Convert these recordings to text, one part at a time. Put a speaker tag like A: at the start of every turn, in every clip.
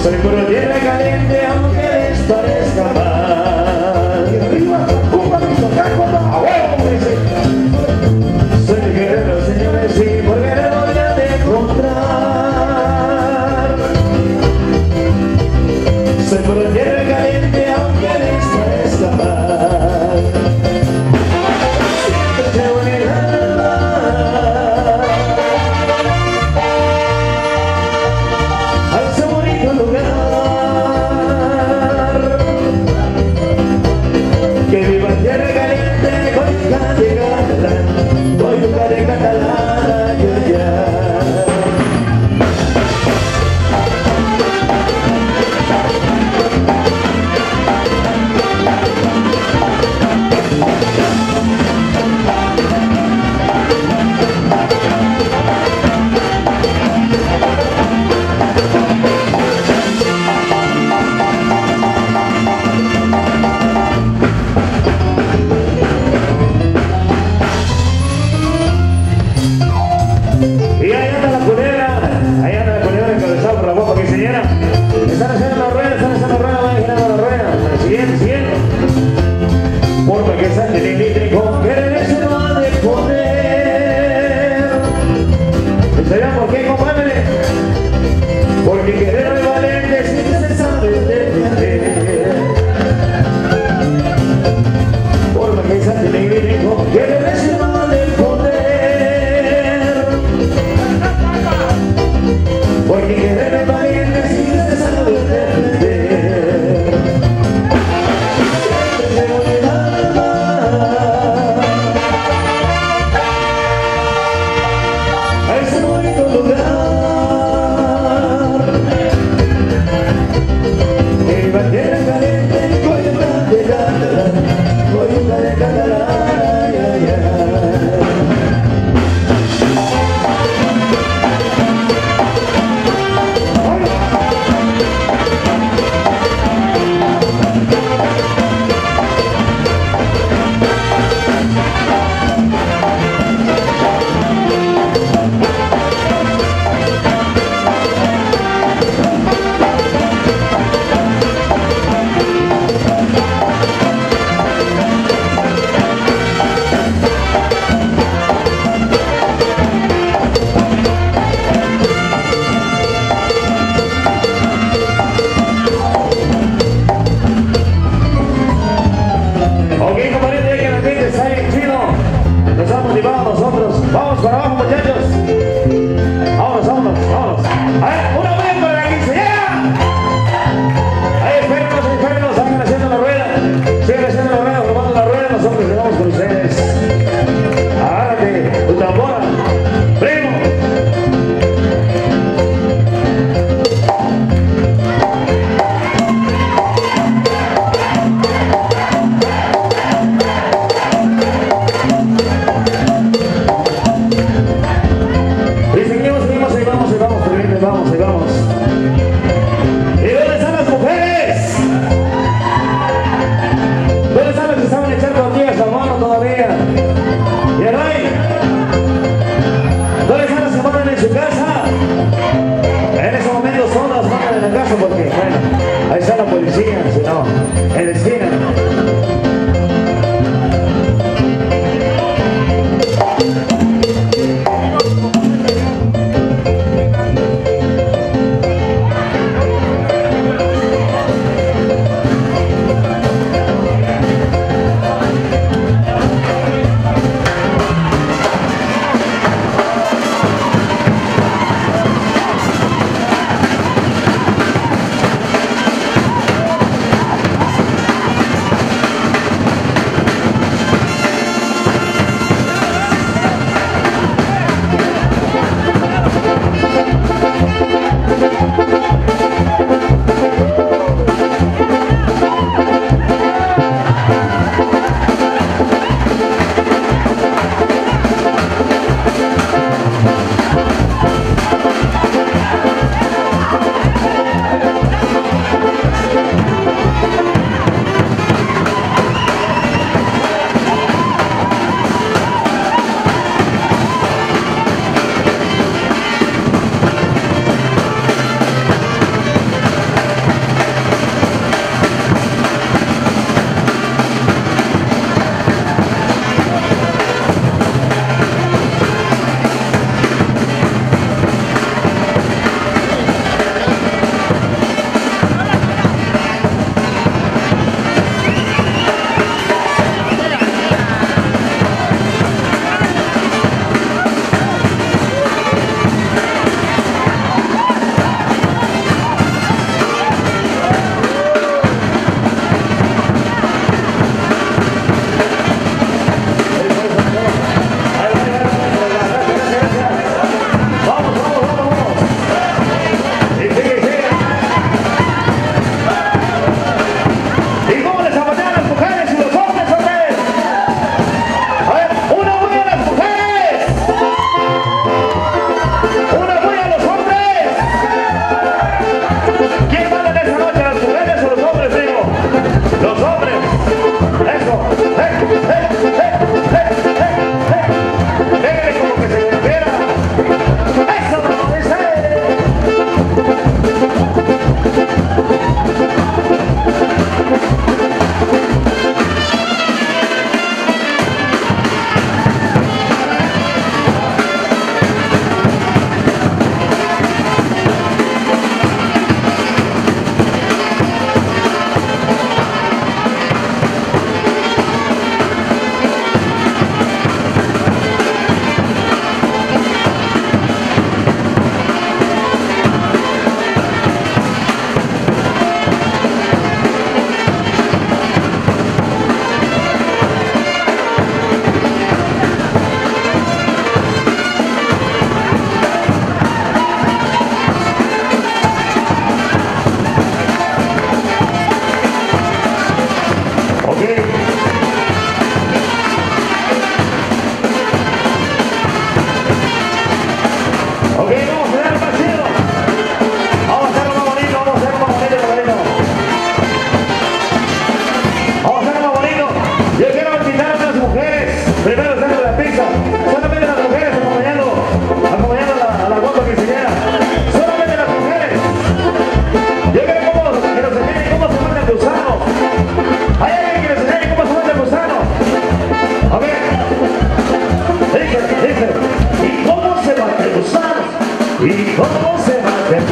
A: Soy puro tierra caliente aunque les parezca mal.
B: Y arriba, un papito, ¡a huevo!
A: Soy guerrero, señores, sí, porque le voy a encontrar. Soy puro tierra caliente aunque les parezca mal. Siempre te voy a a ese bonito lugar. Que viva en tierra caliente con yuca de catalán, con yuca de catalán, ya, ya. Y ahí anda la culebra encabezada por la guapa quinceañera. Están haciendo la rueda, van girando la rueda. Siguiente. Porque esa tiene con querer se lo ha de poner. ¿Sabían por qué, compadre? Porque querer es valiente si se sabe defender. Porque esa tiene con querer se lo ha de poner. Porque querer es valiente si se sabe defender. Siempre te voy a amar a ese bonito lugar. Que viva en tierra caliente, coyuca de catalán, coyuca de catalán, ya, ya.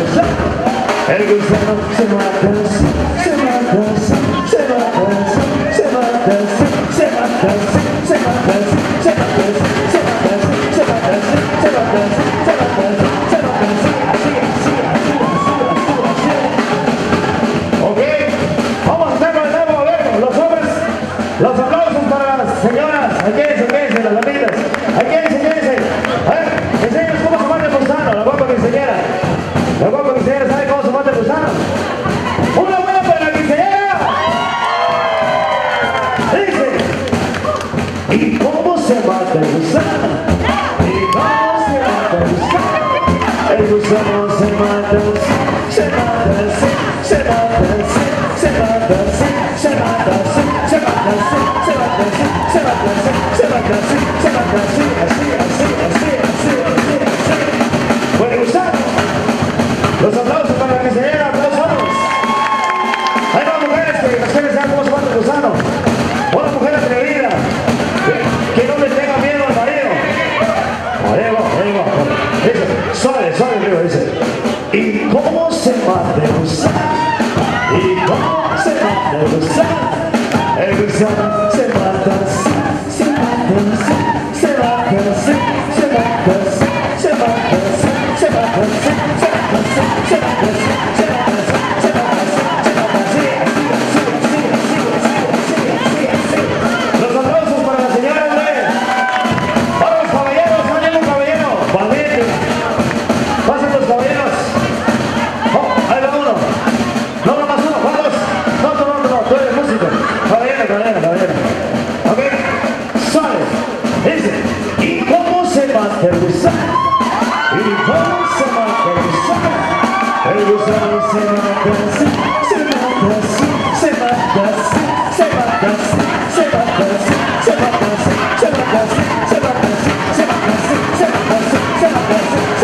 A: El gusano se mata, se mata, se mata, se mata, se mata, se mata, se mata, se mata, se mata, se mata, se mata, se mata, así. Ok, vamos a hacerlo de nuevo, a ver, los hombres, los aplausos para las señoras, quédense, las amigas, quédense, a ver, enséñanos cómo se mata el gusano, la guapa quinceañera, ¿sabe cómo se mata el gusano? ¡Una buena para la quinceañera! Dice, ¿y cómo se mata el gusano? ¿Y cómo se mata el gusano? El gusano se mata, se mata, se mata, se mata, se mata, se mata, se mata, se mata, se mata, se mata, así. Bueno, gusano, los aplausos para la quinceañera, aplausos. Hay más mujeres que nos quieren saber cómo se mata el gusano. Una mujer atrevida, que no le tenga miedo al marido. Ahí va. Dice, suave, amigo, dice. ¿Y cómo se mata el gusano? ¿Y cómo se mata el gusano? El gusano se mata, se mata, se mata, se mata, se mata, se mata, los aplausos para la señora, hombre. Para los caballeros, ánimo caballero, valiente. Pasen los caballeros. Oh, ahí va uno. No, más uno, vamos. No, tú eres músico. Caballero. Ok, suave. Dice, ¿y cómo se mata el gusano? ¿Y cómo se mata el gusano? El gusano se mata, se mata, se mata, se mata, se mata, se mata, se mata, se mata, se mata, se mata, se mata,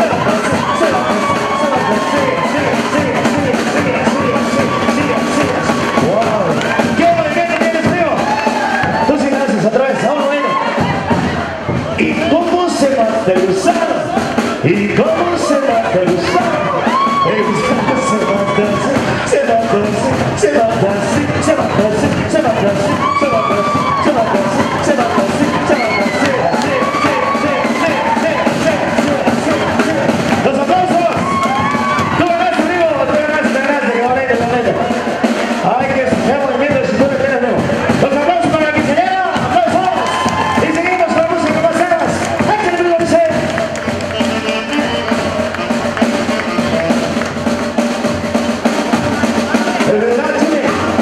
A: wow. ¿Qué movimiento tienes, tío? Tú sí gracias, otra vez, vamos moviendo. ¿Y cómo se mata el gusano? ¿Y cómo se mata el gusano? El gusano se mata, se mata, se mata, se mata, se mata, se mata, se mata, se mata, los aplausos. Tú ganaste, amigo, tú ganaste, caballero. Ay, que se movimiento de cintura que tenemos. Los aplausos para la quinceañera, aplausos. Y seguimos con la música más cenas. ¡Ay, que amigo dice! El verdad, Chile.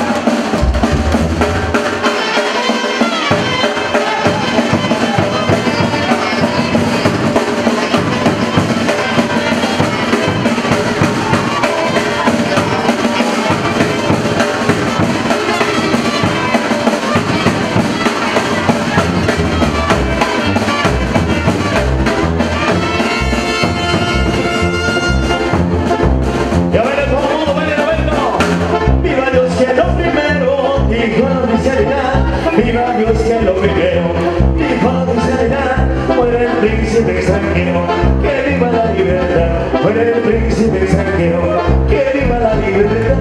A: Ya baila todo el mundo, baila. Viva Dios que lo primero, dijo la oficialidad. Viva Dios que lo primero, dijo la oficialidad. Muere el príncipe extranjero, que viva la libertad. Muere el príncipe extranjero, que viva la libertad.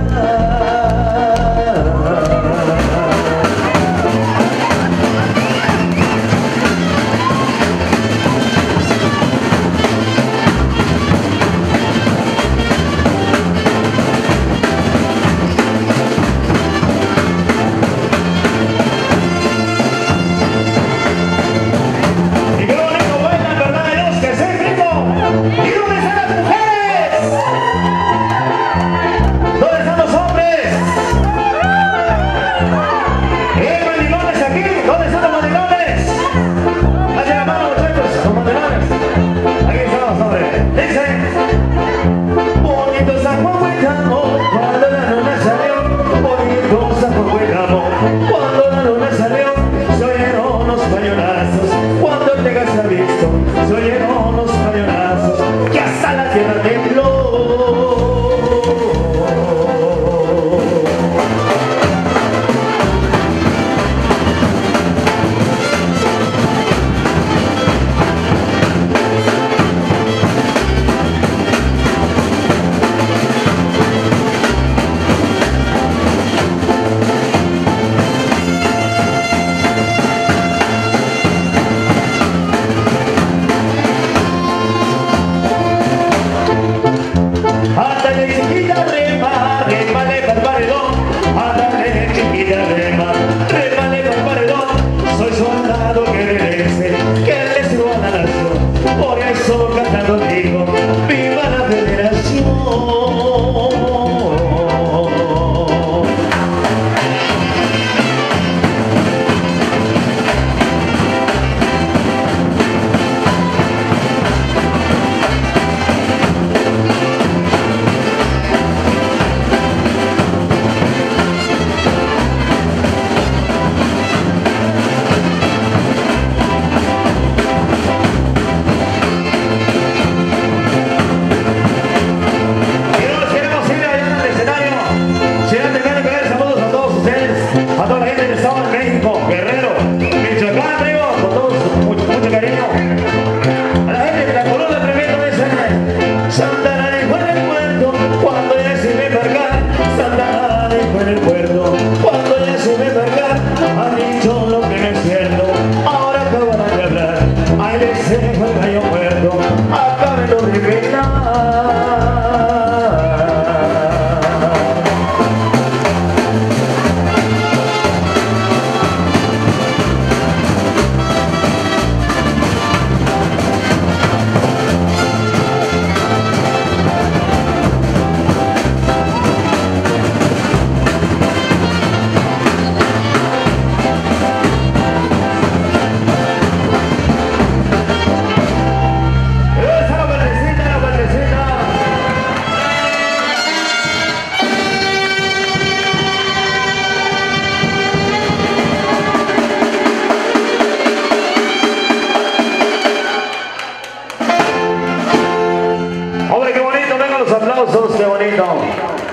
A: Y qué bonito bailan, ¿verdad? Dios, que se ritmo. ¿Y dónde están las mujeres? ¿Dónde están los hombres? ¿Hay mandilones aquí? ¿Dónde están los mandilones? Hacia la mano, muchachos, los mandilones. Aquí estamos, hombre. Dice, bonito San Juan Huetamo, cuando la luna salió. Bonito San Juan Huetamo, cuando la luna salió. Se oyeron unos cañonazos, cuando el Texas se ha visto. Se oyeron unos cañonazos, que hasta la tierra tembló. Gabriel.